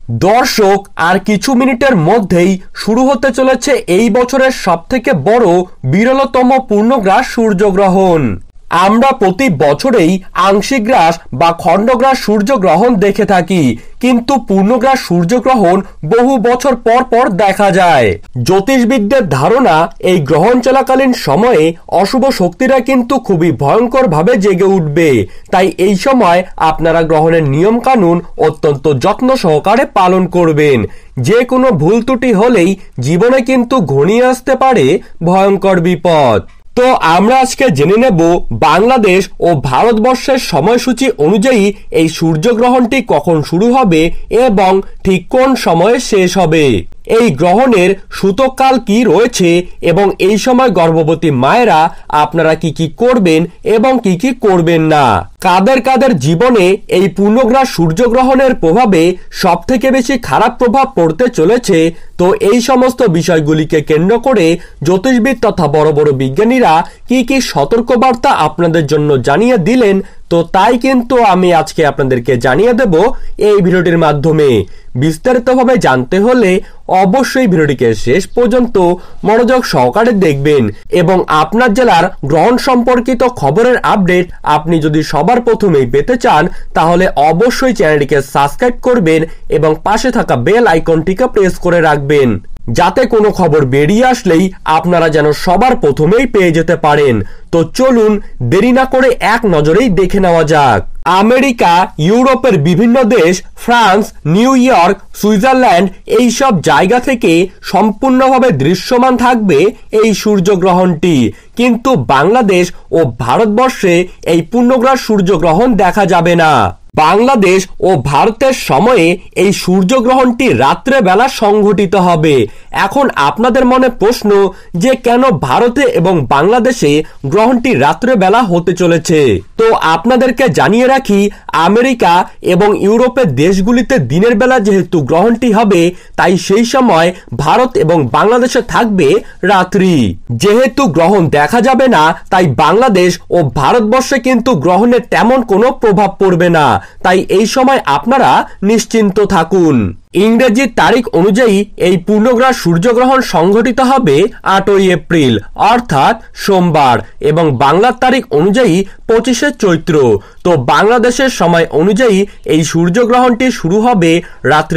দর্শক, আর কিছু মিনিটের মধ্যেই শুরু হতে চলেছে এই বছরের সবথেকে বড় বিরলতম পূর্ণগ্রাস সূর্যগ্রহণ। আমরা প্রতি বছরেই আংশিক গ্রাস বা খণ্ডগ্রাস সূর্যগ্রহণ দেখে থাকি, কিন্তু পূর্ণগ্রাস সূর্যগ্রহণ বহু বছর পর পর দেখা যায়। জ্যোতিষবিদদের ধারণা, এই গ্রহণ চলাকালীন সময়ে অশুভ শক্তিরা কিন্তু খুবই ভয়ঙ্কর ভাবে জেগে উঠবে। তাই এই সময় আপনারা গ্রহণের নিয়ম কানুন অত্যন্ত যত্ন সহকারে পালন করবেন। যে কোনো ভুল ত্রুটি হলেই জীবনে কিন্তু ঘনিয়ে আসতে পারে ভয়ঙ্কর বিপদ। তো আমরা আজকে জেনে নেব বাংলাদেশ ও ভারতবর্ষের সময়সূচি অনুযায়ী এই সূর্যগ্রহণটি কখন শুরু হবে এবং ঠিক কোন সময়ে শেষ হবে। এই গ্রহণের সূতককাল কি রয়েছে এবং এই সময় গর্ভবতী মায়েরা আপনারা কি কি করবেন এবং কি কি করবেন না। কাদের কাদের জীবনে এই পূর্ণগ্রাস সূর্যগ্রহণের প্রভাবে সব থেকে বেশি খারাপ প্রভাব পড়তে চলেছে। তো এই সমস্ত বিষয়গুলিকে কেন্দ্র করে জ্যোতিষবিদ তথা বড় বড় বিজ্ঞানীরা কি কি সতর্কবার্তা আপনাদের জন্য জানিয়ে দিলেন, তো তাই কিন্তু আমি আজকে আপনাদেরকে জানিয়ে দেব এই ভিডিওটির মাধ্যমে। বিস্তারিতভাবে জানতে হলে অবশ্যই ভিডিওটিকে শেষ পর্যন্ত মনোযোগ সহকারে দেখবেন এবং আপনার জেলার গ্রহণ সম্পর্কিত খবরের আপডেট আপনি যদি সবার প্রথমেই পেতে চান তাহলে অবশ্যই চ্যানেলটিকে সাবস্ক্রাইব করবেন এবং পাশে থাকা বেল আইকনটিকে প্রেস করে রাখবেন, যাতে কোনো খবর বেরিয়ে আসলেই আপনারা যেন সবার প্রথমেই পেয়ে যেতে পারেন। তো চলুন দেরি না করে এক নজরেই দেখে নেওয়া যাক। আমেরিকা, ইউরোপের বিভিন্ন দেশ, ফ্রান্স, নিউ ইয়র্ক, সুইজারল্যান্ড এই সব জায়গা থেকে সম্পূর্ণভাবে দৃশ্যমান থাকবে এই সূর্যগ্রহণটি, কিন্তু বাংলাদেশ ও ভারতবর্ষে এই পূর্ণগ্রাস সূর্যগ্রহণ দেখা যাবে না। বাংলাদেশ ও ভারতের সময়ে এই সূর্যগ্রহণটি রাত্রে বেলা সংঘটিত হবে। এখন আপনাদের মনে প্রশ্ন যে কেন ভারতে এবং বাংলাদেশে গ্রহণটি রাত্রে বেলা হতে চলেছে। তো আপনাদেরকে জানিয়ে রাখি, আমেরিকা এবং ইউরোপের দেশগুলিতে দিনের বেলা যেহেতু গ্রহণটি হবে, তাই সেই সময় ভারত এবং বাংলাদেশে থাকবে রাত্রি। যেহেতু গ্রহণ দেখা যাবে না, তাই বাংলাদেশ ও ভারতবর্ষে কিন্তু গ্রহণের তেমন কোনো প্রভাব পড়বে না। তাই এই সময় আপনারা নিশ্চিন্ত থাকুন। ইংরেজি তারিখ অনুযায়ী এই পূর্ণগ্রাস সূর্যগ্রহণ সংঘটিত হবে 8ই এপ্রিল অর্থাৎ সোমবার এবং বাংলার তারিখ অনুযায়ী 25শে চৈত্র। তো বাংলাদেশের সময় অনুযায়ী এই সূর্যগ্রহণটি শুরু হবে রাত্রি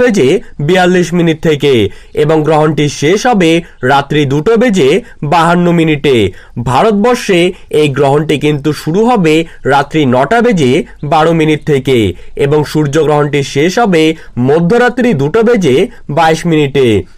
9:42 থেকে এবং গ্রহণটি শেষ হবে রাত্রি 2:52 ভারতবর্ষে এই গ্রহণটি কিন্তু শুরু হবে রাত্রি 9:12 থেকে এবং সূর্যগ্রহণটি শেষ হবে মধ্যরাত্রি 2:22